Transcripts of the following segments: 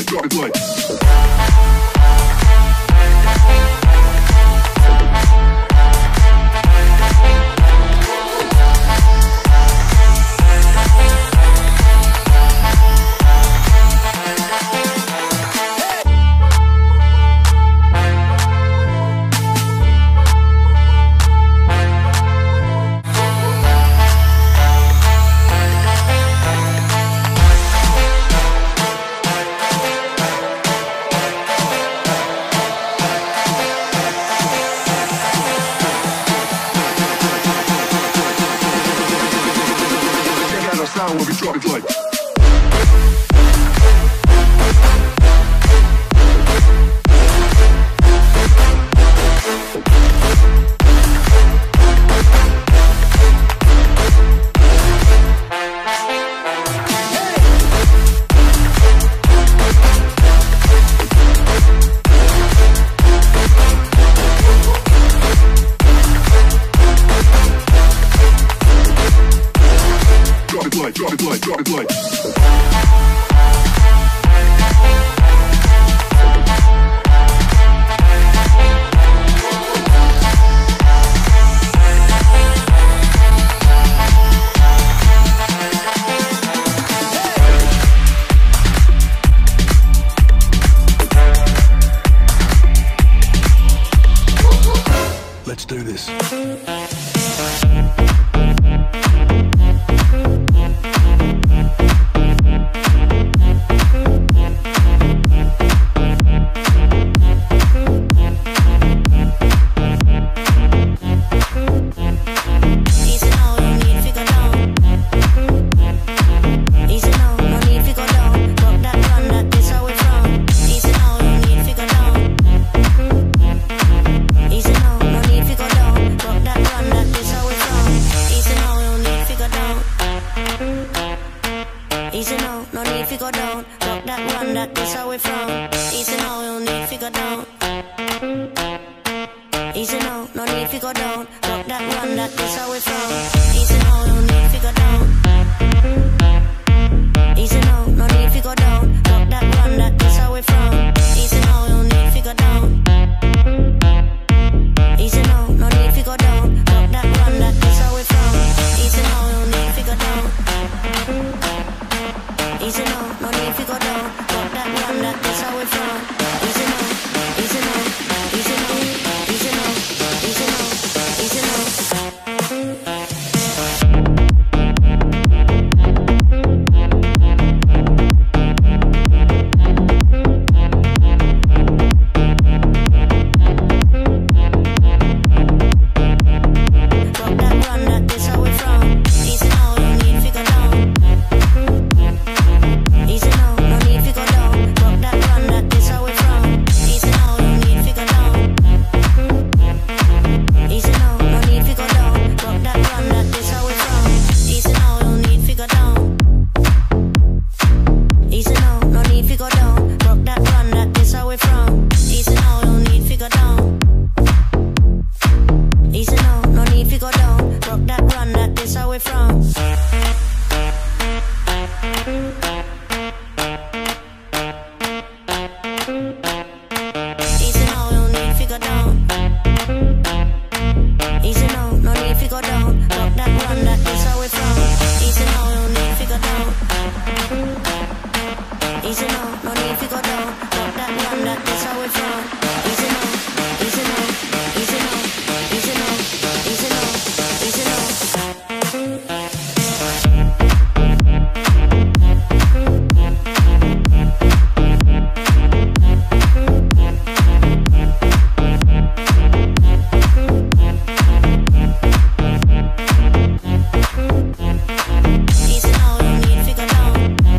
drop it like. When we drop it like. Drop it like, drop it like. Let's do this. Easy now, no need to go down. Rock that run, that is how we from. Easy now, no need to go down. Easy now, no need to go down. Rock that run, that is how we from. Easy now, no need to go down. Easy now, no need to go down. Rock that run, that is how we from. Easy now, no need to go down. Easy now, no need to go down. Rock that run, that is how we from. Easy now, no need to go down. Easy now, no need to go down. Rock that run, that is how we from. Easy now, easy now, easy now, easy now, easy now, easy now. Rock that run, that is how we from. Easy now, no need to go down. Easy now, no need to go down. Rock that run, that is how we from. Easy now, no need to go down. Easy now, no need to go down. Rock that run, that is how we from. Easy now, no need to go down. Easy now, no need to go down. Rock that run, that is how we from. Easy now, no need to go down. Easy now, no need to go down. Rock that run, that is how we from. Easy now, no need to go down. Easy now, no need to go down. Rock that run, that is how we from. Easy now, no need to go down. Easy now, no need to go down. Rock that run, that is how we from. Easy now, easy now, easy now, easy now, easy now, easy now. Easy now, no need to go down.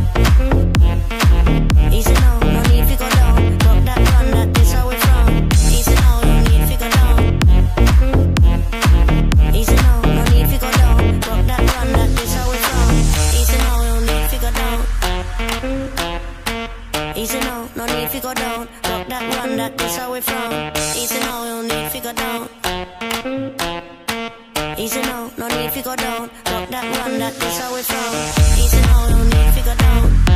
Easy now, no need to go down. Rock that run, that is how we from. Easy now, no need to go down. Easy now, no need to go down. Rock that run, that is how we from. Easy now, no need to go down. Easy now, no need to go down. Rock that run, that is how we from. Easy now, no need to go down. Easy now, no need to go down. Rock that run, that is how we from. Easy now, no need to go down.